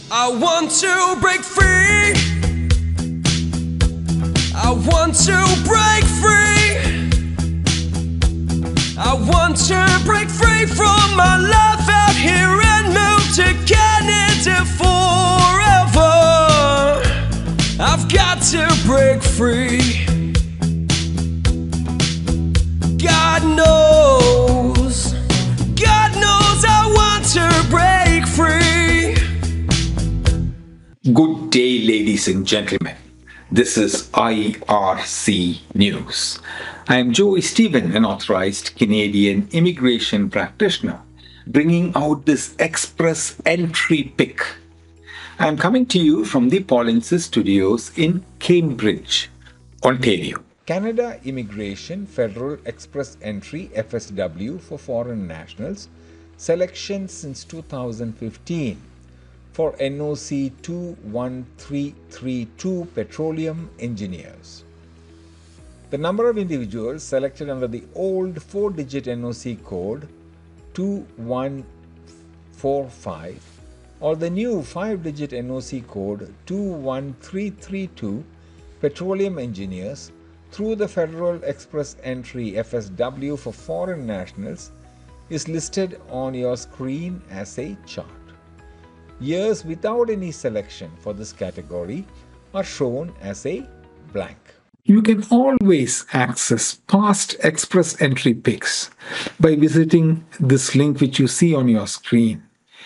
I want to break free. I want to break free. I want to break free from my life out here and move to Canada forever. I've got to break free. God knows I want to break free. Good day, ladies and gentlemen. This is IRC News. I am Joey Stephen, an authorized Canadian immigration practitioner, bringing out this express entry pick. I am coming to you from the Polinsys studios in Cambridge, Ontario. Canada Immigration Federal Express Entry FSW for foreign nationals, selection since 2015 for NOC 21332 Petroleum engineers. The number of individuals selected under the old 4-digit NOC code 2145 or the new 5-digit NOC code 21332 Petroleum engineers through the Federal Express Entry FSW for foreign nationals is listed on your screen as a chart. Years without any selection for this category are shown as a blank. You can always access past express entry picks by visiting this link which you see on your screen,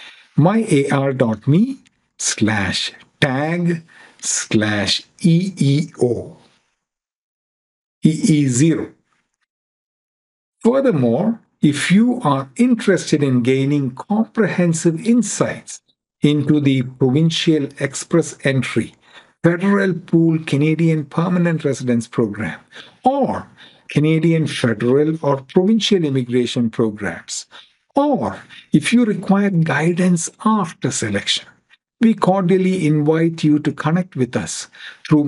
myar.me/tag/EE0. Furthermore, if you are interested in gaining comprehensive insights into the Provincial Express Entry Federal Pool Canadian Permanent Residence Program or Canadian Federal or Provincial Immigration Programs, or if you require guidance after selection, we cordially invite you to connect with us through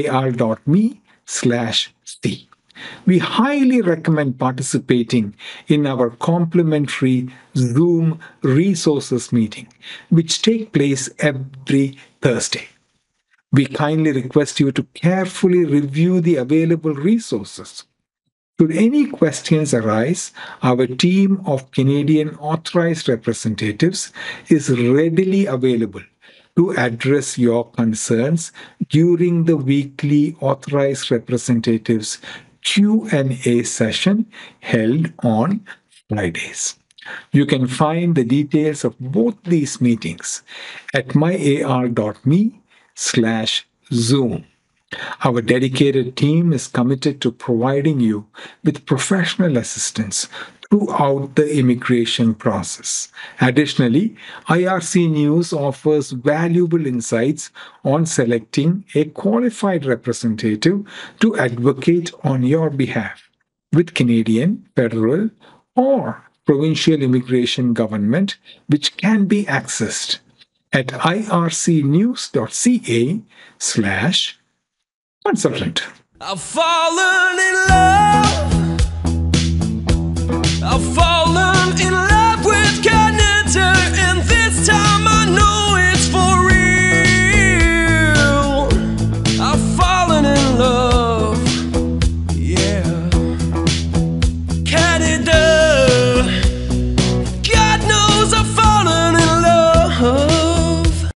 myar.me/C. We highly recommend participating in our complimentary Zoom resources meeting, which take place every Thursday. We kindly request you to carefully review the available resources. Should any questions arise, our team of Canadian authorized representatives is readily available to address your concerns during the weekly authorized representatives Q&A session held on Fridays. You can find the details of both these meetings at myar.me/Zoom. Our dedicated team is committed to providing you with professional assistance throughout the immigration process. Additionally, IRC News offers valuable insights on selecting a qualified representative to advocate on your behalf with Canadian, federal, or provincial immigration government, which can be accessed at ircnews.ca/consultant. I've fallen in love. I've fallen in love.